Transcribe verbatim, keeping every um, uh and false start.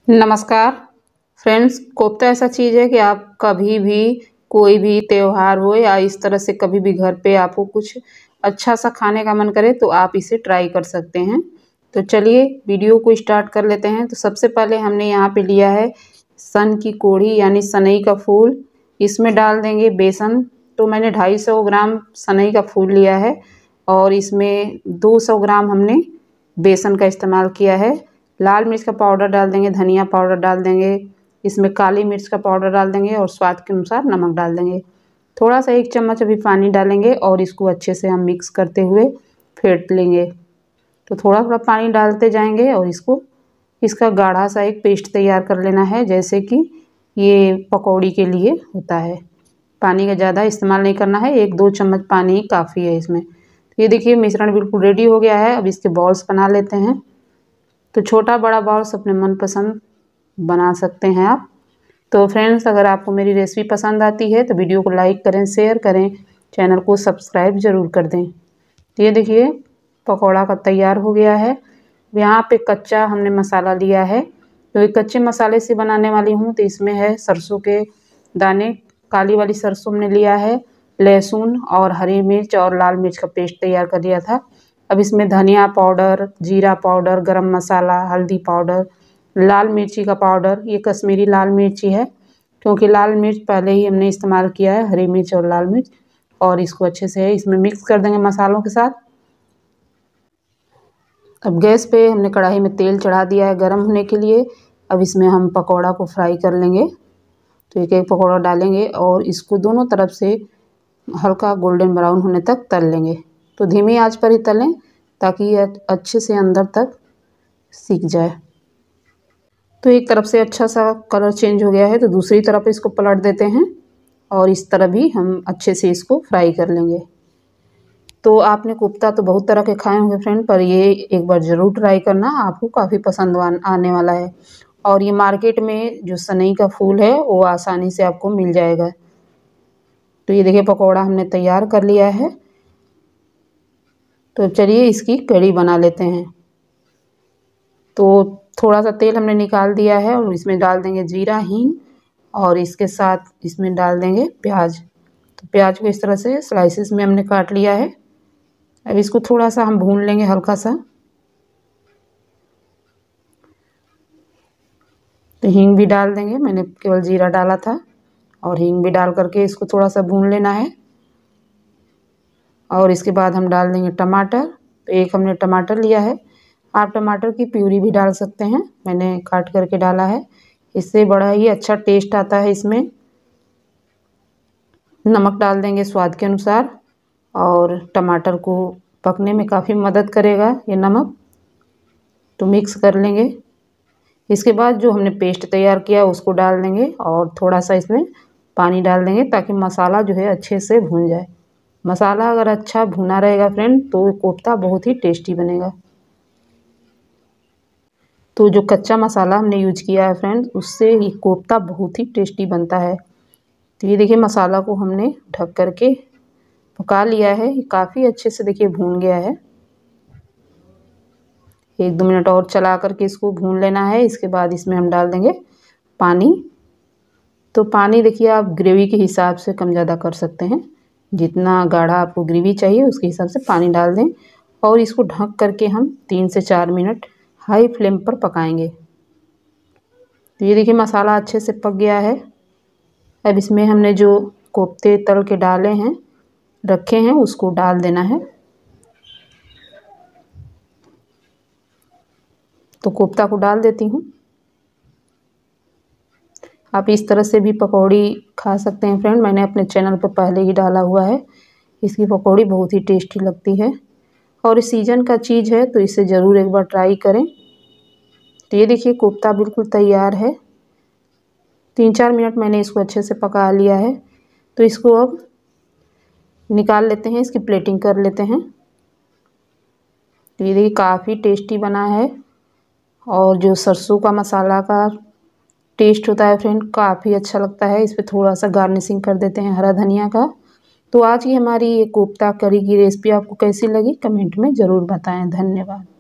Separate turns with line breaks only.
नमस्कार फ्रेंड्स। कोफ्ता ऐसा चीज़ है कि आप कभी भी कोई भी त्यौहार हो या इस तरह से कभी भी घर पे आपको कुछ अच्छा सा खाने का मन करे तो आप इसे ट्राई कर सकते हैं। तो चलिए वीडियो को स्टार्ट कर लेते हैं। तो सबसे पहले हमने यहाँ पे लिया है सन की कोढ़ी यानी सनई का फूल। इसमें डाल देंगे बेसन। तो मैंने ढाई सौ ग्राम सनई का फूल लिया है और इसमें दो सौ ग्राम हमने बेसन का इस्तेमाल किया है। लाल मिर्च का पाउडर डाल देंगे, धनिया पाउडर डाल देंगे, इसमें काली मिर्च का पाउडर डाल देंगे और स्वाद के अनुसार नमक डाल देंगे। थोड़ा सा एक चम्मच अभी पानी डालेंगे और इसको अच्छे से हम मिक्स करते हुए फेंट लेंगे। तो थोड़ा थोड़ा पानी डालते जाएंगे और इसको इसका गाढ़ा सा एक पेस्ट तैयार कर लेना है, जैसे कि ये पकौड़ी के लिए होता है। पानी का ज़्यादा इस्तेमाल नहीं करना है, एक दो चम्मच पानी ही काफ़ी है इसमें। तो ये देखिए मिश्रण बिल्कुल रेडी हो गया है। अब इसके बॉल्स बना लेते हैं। तो छोटा बड़ा बॉल्स अपने मनपसंद बना सकते हैं आप। तो फ्रेंड्स, अगर आपको मेरी रेसिपी पसंद आती है तो वीडियो को लाइक करें, शेयर करें, चैनल को सब्सक्राइब ज़रूर कर दें। तो ये देखिए पकौड़ा का तैयार हो गया है। यहाँ पे कच्चा हमने मसाला लिया है। तो एक कच्चे मसाले से बनाने वाली हूँ। तो इसमें है सरसों के दाने, काली वाली सरसों हमने लिया है, लहसुन और हरी मिर्च और लाल मिर्च का पेस्ट तैयार कर लिया था। अब इसमें धनिया पाउडर, जीरा पाउडर, गरम मसाला, हल्दी पाउडर, लाल मिर्ची का पाउडर, ये कश्मीरी लाल मिर्ची है क्योंकि लाल मिर्च पहले ही हमने इस्तेमाल किया है, हरी मिर्च और लाल मिर्च। और इसको अच्छे से इसमें मिक्स कर देंगे मसालों के साथ। अब गैस पे हमने कढ़ाई में तेल चढ़ा दिया है गर्म होने के लिए। अब इसमें हम पकौड़ा को फ्राई कर लेंगे। तो एक एक पकौड़ा डालेंगे और इसको दोनों तरफ से हल्का गोल्डन ब्राउन होने तक तल लेंगे। तो धीमी आंच पर ही तलें ताकि ये अच्छे से अंदर तक सीख जाए। तो एक तरफ से अच्छा सा कलर चेंज हो गया है तो दूसरी तरफ इसको पलट देते हैं और इस तरह भी हम अच्छे से इसको फ्राई कर लेंगे। तो आपने कोफ्ता तो बहुत तरह के खाए होंगे फ्रेंड, पर ये एक बार ज़रूर ट्राई करना, आपको काफ़ी पसंद आने वाला है। और ये मार्केट में जो सनई का फूल है वो आसानी से आपको मिल जाएगा। तो ये देखिए पकौड़ा हमने तैयार कर लिया है। तो चलिए इसकी कढ़ी बना लेते हैं। तो थोड़ा सा तेल हमने निकाल दिया है और इसमें डाल देंगे जीरा, हींग और इसके साथ इसमें डाल देंगे प्याज। तो प्याज को इस तरह से स्लाइसेस में हमने काट लिया है। अब इसको थोड़ा सा हम भून लेंगे हल्का सा। तो हींग भी डाल देंगे, मैंने केवल जीरा डाला था और हींग भी डाल करके इसको थोड़ा सा भून लेना है। और इसके बाद हम डाल देंगे टमाटर। तो एक हमने टमाटर लिया है, आप टमाटर की प्यूरी भी डाल सकते हैं, मैंने काट करके डाला है, इससे बड़ा ही अच्छा टेस्ट आता है इसमें। नमक डाल देंगे स्वाद के अनुसार और टमाटर को पकने में काफ़ी मदद करेगा ये नमक। तो मिक्स कर लेंगे। इसके बाद जो हमने पेस्ट तैयार किया उसको डाल देंगे और थोड़ा सा इसमें पानी डाल देंगे ताकि मसाला जो है अच्छे से भून जाए। मसाला अगर अच्छा भुना रहेगा फ्रेंड तो कोफ्ता बहुत ही टेस्टी बनेगा। तो जो कच्चा मसाला हमने यूज किया है फ्रेंड्स, उससे ये कोफ्ता बहुत ही टेस्टी बनता है। तो ये देखिए मसाला को हमने ढक करके पका लिया है, ये काफ़ी अच्छे से देखिए भून गया है। एक दो मिनट और चला करके इसको भून लेना है। इसके बाद इसमें हम डाल देंगे पानी। तो पानी देखिए आप ग्रेवी के हिसाब से कम ज़्यादा कर सकते हैं, जितना गाढ़ा आपको ग्रेवी चाहिए उसके हिसाब से पानी डाल दें और इसको ढक करके हम तीन से चार मिनट हाई फ्लेम पर पकाएंगे। तो ये देखिए मसाला अच्छे से पक गया है। अब इसमें हमने जो कोफ्ते तल के डाले हैं रखे हैं उसको डाल देना है। तो कोफ्ता को डाल देती हूँ। आप इस तरह से भी पकौड़ी खा सकते हैं फ्रेंड, मैंने अपने चैनल पर पहले ही डाला हुआ है। इसकी पकौड़ी बहुत ही टेस्टी लगती है और इस सीज़न का चीज़ है तो इसे ज़रूर एक बार ट्राई करें। तो ये देखिए कोफ्ता बिल्कुल तैयार है। तीन चार मिनट मैंने इसको अच्छे से पका लिया है। तो इसको अब निकाल लेते हैं, इसकी प्लेटिंग कर लेते हैं। तो ये देखिए काफ़ी टेस्टी बना है और जो सरसों का मसाला का टेस्ट होता है फ्रेंड काफ़ी अच्छा लगता है। इस पर थोड़ा सा गार्निशिंग कर देते हैं हरा धनिया का। तो आज की हमारी ये कोफ्ता करी की रेसिपी आपको कैसी लगी कमेंट में ज़रूर बताएं। धन्यवाद।